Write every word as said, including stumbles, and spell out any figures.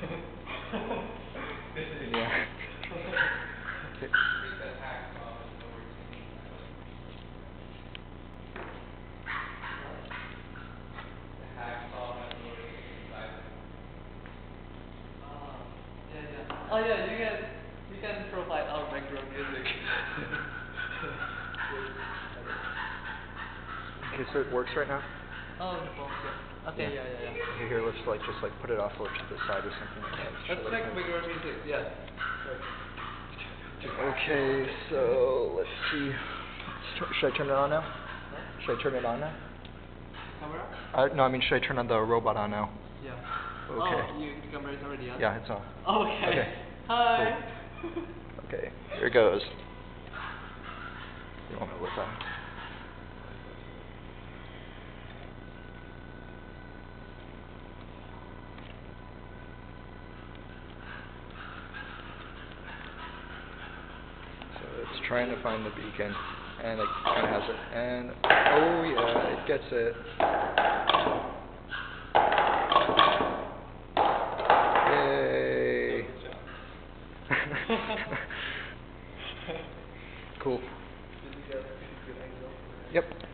Yeah. Oh yeah, you can you can provide our background music. Okay, so it works right now? Oh, the phone, yeah. Okay, yeah, yeah, yeah. Okay, here, let's like just like put it off over to the side or something like that. Let's make background music, yeah. Okay, so let's see. Should I turn it on now? Huh? Should I turn it on now? Camera? Uh, no, I mean, should I turn on the robot on now? Yeah. Okay. Oh, you, the camera is already on? Yeah, it's on. Okay. Okay. Hi. Cool. Okay, here it goes. You want me to look on? So it's trying to find the beacon, and it kind of has it. And oh yeah, it gets it. Yay! Cool. Did you get a good angle? Yep.